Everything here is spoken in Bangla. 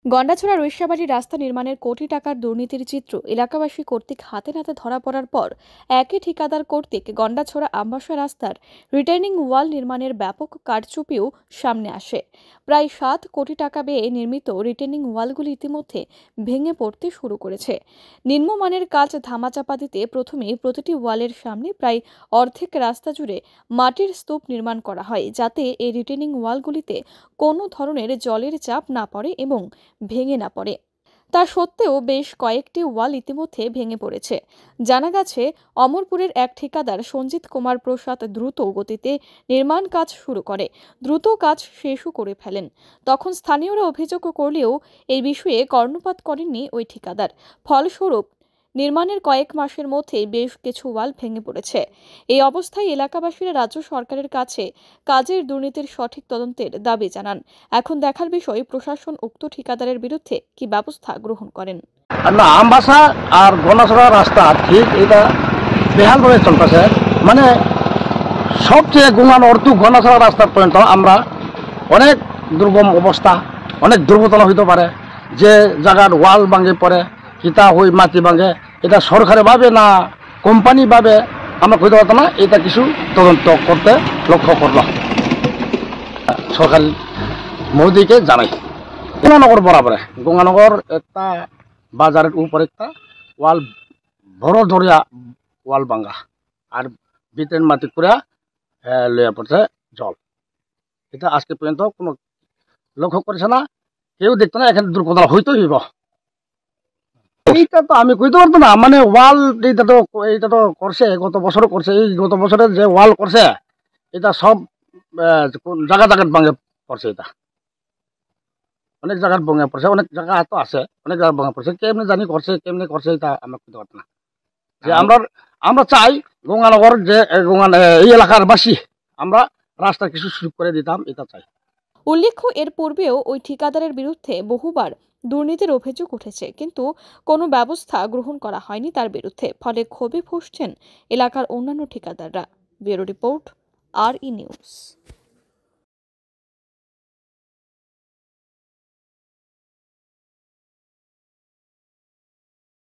গন্ডাছড়া রৈস্যাবাড়ি রাস্তা নির্মাণের কোটি টাকার দুর্নীতির চিত্র এলাকাবাসী কর্তৃক হাতে নাতে ধরা পড়ার পর একই ঠিকাদার কর্তৃক গন্ডাছড়া আমবাসা রাস্তার রিটার্নিং ওয়াল নির্মাণের ব্যাপক কারচুপিও সামনে আসে। প্রায় 7 কোটি টাকা ব্যয়ে নির্মিত রিটার্নিং ওয়ালগুলি ইতিমধ্যে ভেঙে পড়তে শুরু করেছে। নিম্নমানের কাজ ধামাচাপা দিতে প্রথমে প্রতিটি ওয়ালের সামনে প্রায় অর্ধেক রাস্তা জুড়ে মাটির স্তূপ নির্মাণ করা হয়, যাতে এই রিটার্নিং ওয়ালগুলিতে কোনো ধরনের জলের চাপ না পড়ে এবং ভেঙে না পড়ে। তা সত্ত্বেও বেশ কয়েকটি ওয়াল ইতিমধ্যে ভেঙে পড়েছে। জানা গেছে, অমরপুরের এক ঠিকাদার সঞ্জিত কুমার প্রসাদ দ্রুত গতিতে নির্মাণ কাজ শুরু করে দ্রুত কাজ শেষও করে ফেলেন। তখন স্থানীয়রা অভিযোগ করলেও এই বিষয়ে কর্ণপাত করেননি ওই ঠিকাদার। ফলস্বরূপ নির্মাণের কয়েক মাসের মধ্যে বেশ কিছু ওয়াল ভেঙে পড়েছে। এই অবস্থায় এলাকাবাসীরা রাজ্য সরকারের কাছে কাজের দুর্নীতির সঠিক তদন্তের দাবি জানান। এখন দেখার বিষয় প্রশাসন উক্ত ঠিকাদারের বিরুদ্ধে কি ব্যবস্থা গ্রহণ করেন। আমবাসা আর গন্ডাছড়া রাস্তা ঠিক এটা বেহালভাবে চলতেছে। মানে সবচেয়ে গুণান অর্থ গন্ডাছড়া রাস্তা পর্যন্ত আমরা অনেক দুর্গম অবস্থা, অনেক দুর্ঘটনা হইতে পারে। যে জায়গার ওয়াল ভাঙে পড়ে, কিতা হই মাটি ভাঙে, এটা সরকারি ভাবে না কোম্পানি ভাবে আমরা কইতে পারতাম না। এটা কিছু তদন্ত করতে লক্ষ্য করলাম, সরকারি মোদীকে জানাই। গঙ্গানগর বরাবরে গঙ্গানগর একটা বাজারের উপর একটা ওয়াল বড় ধরিয়া ওয়াল ভাঙ্গা, আর ভিতরের মাটি করে লইয়া পড়ছে জল। এটা আজকে পর্যন্ত কোনো লক্ষ্য করেছে না, কেউ দেখতো না। এখানে দুর্ঘটনা হইতে হইব, এইটা তো আমি কইতে পারতো না। মানে ওয়াল এইটা তো করছে, গত বছরও করছে। এই গত বছরের যে ওয়াল করছে এটা সব জায়গা ভাঙে পড়ছে। এটা অনেক জায়গার ভঙে পড়ছে, অনেক জায়গা তো আছে, অনেক জায়গায় ভঙে পড়ছে। কেমনি জানি করছে, কেমনি করছে এটা আমরা কইতে পারতো না। যে আমরা চাই গঙ্গানগর যে এই এলাকার বাসী আমরা রাস্তা কিছু সুযোগ করে দিতাম, এটা চাই। উল্লেখ্য, এর পূর্বেও ওই ঠিকাদারের বিরুদ্ধে বহুবার দুর্নীতির অভিযোগ উঠেছে, কিন্তু কোনো ব্যবস্থা গ্রহণ করা হয়নি তার বিরুদ্ধে। ফলে ক্ষোভে ফুঁসছেন এলাকার অন্যান্য ঠিকাদাররা। Bureau report, RE news.